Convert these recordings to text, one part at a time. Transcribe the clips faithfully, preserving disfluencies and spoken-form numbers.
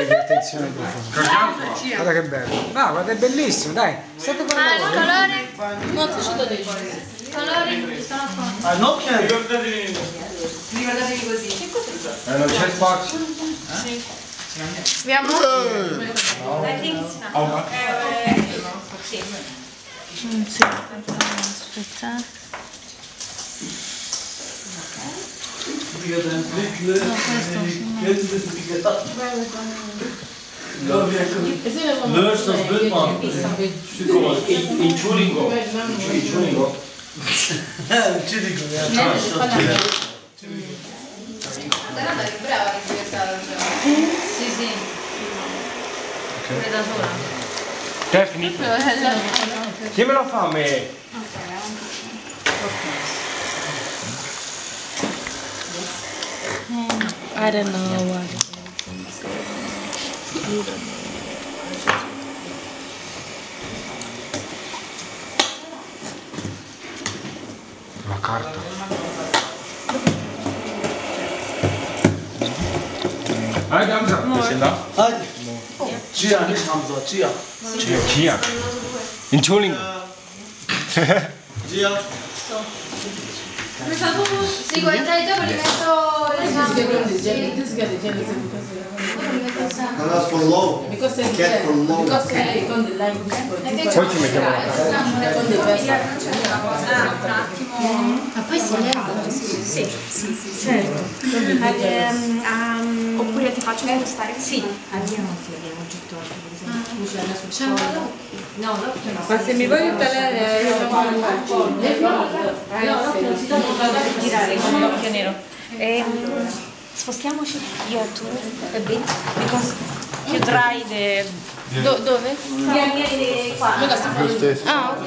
di attenzione profonda. Guarda che bello. No, guarda, è bellissimo, dai. State con Ah, il noi. colore? Molto ci do dei Colori? Sono qua. Ah, no, che Ricordatevi. Ricordatevi così. Che cos'è? Eh, non c'è il fox? Sì. Abbiamo? I think it's not. Eh, sì. Mm, sì. Aspetta. Löst das Bild mal. Entschuldigung. Entschuldigung. Entschuldigung, ja. Guarda che brava che è diventata. Sì, sì. Pure da sola. Che è finito? Chi me lo fa a me? I don't know what. La carta. Hadi Hamza. Bisschen da? Hadi. Cia, nicht Hamza, Cia. Cia. Cia. Entschuldigung. Cia. Sì, guardate, dopo li metto No, that's for low. Because it's Cat for low. Because it's on the line. Poi ci mettiamo la carta. un attimo. Ma poi si leggono? Sì, sì, sì, certo. Ehm, um, Oppure ti faccio spostare? sì. Abbiamo anche abbiamo oggetto per esempio. No, l'occhio no. Ma se mi vuoi aiutare io non si deve girare con l'occhio nero. Ehm, spostiamoci io e tu. A bit. Because you try the... Do, dove? Vieni qua. Ah, ok.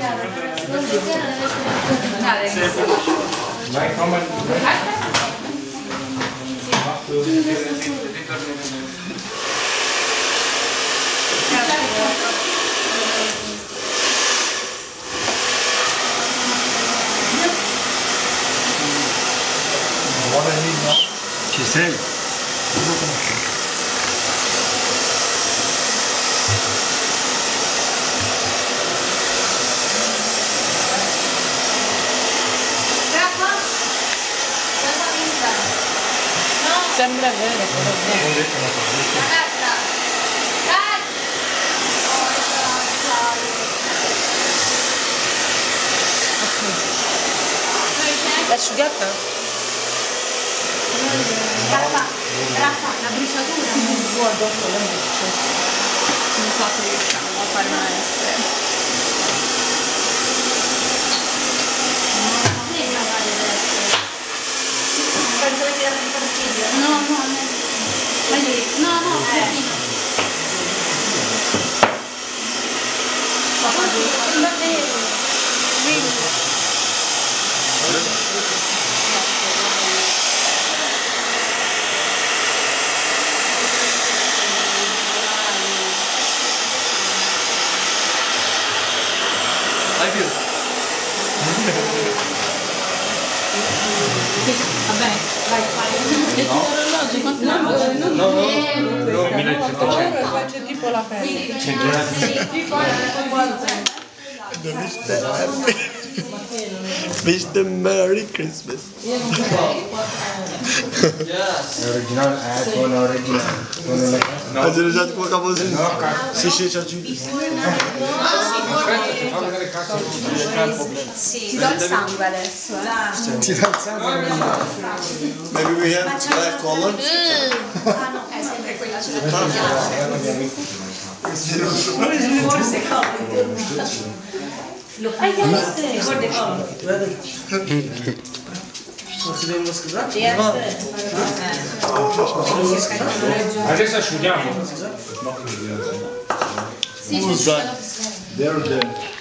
Vai, come? Ci sei? sembra vero però l'asciugata? Raffa, Raffa, la bruciatura. Non so se riusciamo a fare una S. No, no, no, no, no, Vabbè, vai, fai. E tu orologi quanto no, no, no, no, millesettecento. faccio tipo la pelle. Wish them Merry Christmas. È originale? Eh, quello è originale. Hai già qua caposinho? Sì, sì, c'è giù. Ti do il sangue adesso, eh. Ti dà il sangue. Maybe we have black color. Ah no, è sempre quella. Forse come. Hai visto? Ricordi come? Consideriamo scusato? Adesso asciughiamo. Sì, Who's that? They're there.